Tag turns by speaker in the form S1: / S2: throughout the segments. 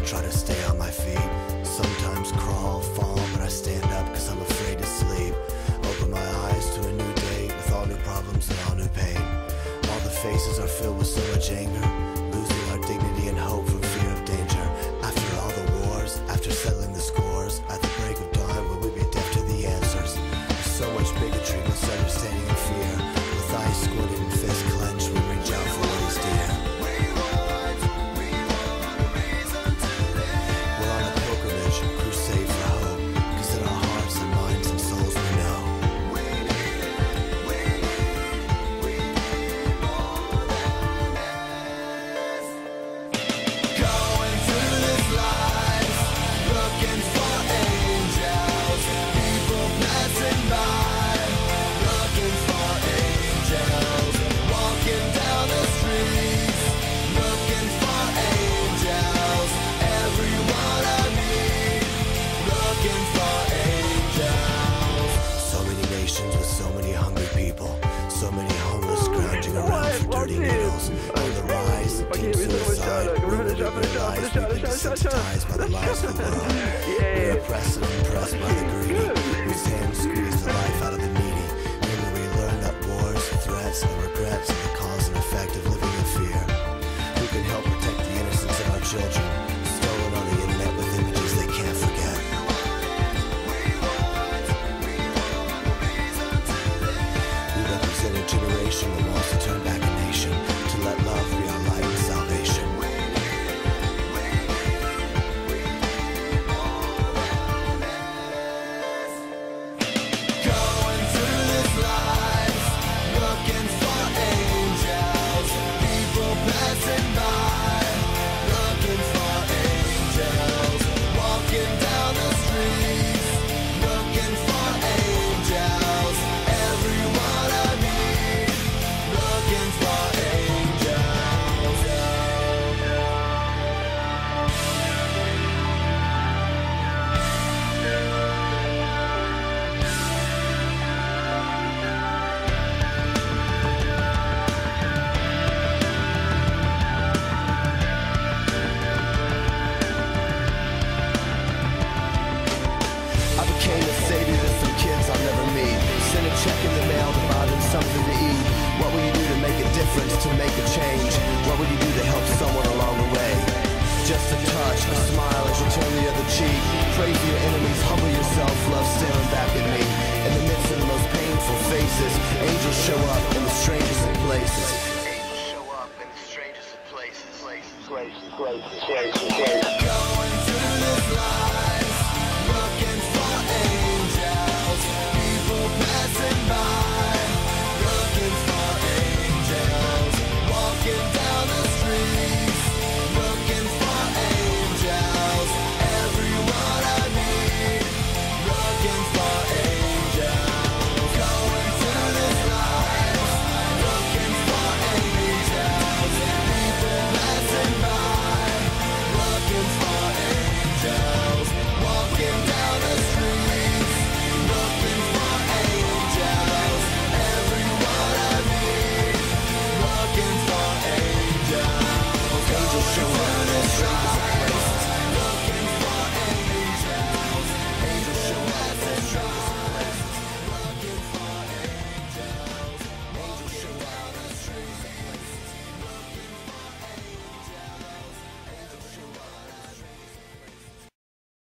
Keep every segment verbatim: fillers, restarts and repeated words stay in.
S1: try to stay on my feet. Sometimes crawl, fall, but I stand up cause I'm afraid to sleep. Open my eyes to a new day with all new problems and all new pain. All the faces are filled with so much anger, losing our dignity and hope from fear of danger. After all the wars, after settling the scores, at the break of dawn will we be deaf to the answers? There's so much bigotry, misunderstanding and fear. With eyes squinted and fists clenched, we reach out for what is dear. We're on a pilgrimage, crusade for hope, cause in our hearts and minds and souls we know we need, we need, we need more than this. Going through this life, looking for angels, people passing by, looking for angels, walking down the streets, looking for angels, everyone I meet, looking for angels. So many nations with so many hungry people, so many homeless scrounging around for dirty needles. On the rise, deep suicide, we will be realized we've been desensitized by the lies of the world. We're oppressed and impressed by the greedy, whose hands squeeze the life out of the needy. And when we learn that wars, threats, and regrets are the cause and effect of living in fear, who can help protect the innocence of our children, stolen on the internet with images they can't forget. We represent a generation that wants to turn back a nation, to let love be our light and salvation. Going through this life, looking for angels, people passing by, looking for angels, walking down the streets, looking for angels, everyone I meet, looking for angels. I became a savior to some kids I'll never meet. Send a check in the mail to buy them something to eat. What will you do to make a difference, to make a change? What will you do to help someone along the way? Just a touch, a smile as you turn the other cheek. Pray for your enemies, humble yourself, love staring back at me. In the midst of the most painful faces, angels show up in the strangest of places. Angels show up in the strangest of places, places, places, places, places, places. Going through this life, looking for angels, people passing by, looking for angels, walking down the streets, looking for angels, everyone I meet, looking for angels. Going through this life, looking for angels, people passing by, looking for angels, walking down the streets, looking for angels, everyone I meet, looking for angels. Angels show up in the strangest of places, looking for angels. Angels show up in the strangest of places, looking for angels. Angels show up in the strangest of places, looking for angels. Angels show up in the strangest of places.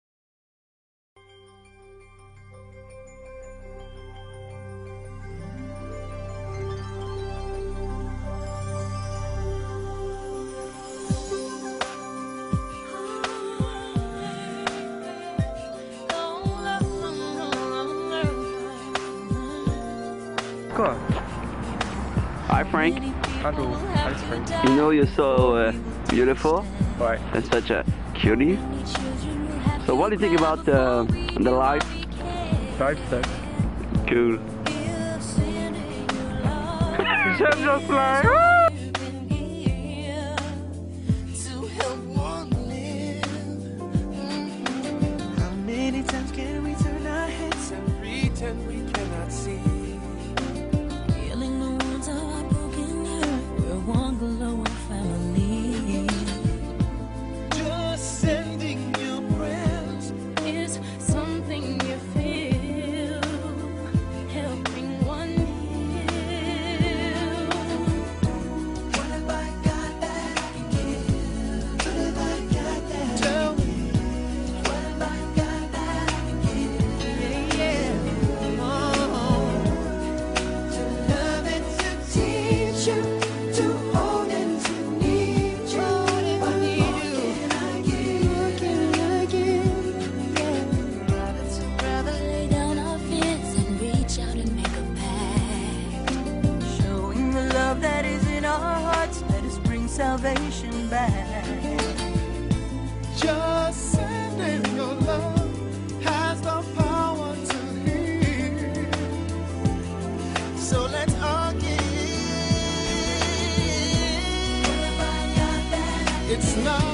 S2: Hi Frank,
S3: Hello, hi Frank.
S2: you know you're so uh, beautiful
S3: Why?
S2: and such a cutie. So what do you think about uh, the life?
S3: Life sucks.
S2: Cool.
S3: Just just like.
S4: How many times can we turn our heads and pretend we cannot see? Healing the wounds of our broken earth. We're one glowing family. Just send
S5: salvation back.
S4: Just sending your love has the power to heal. So let's all give. It's not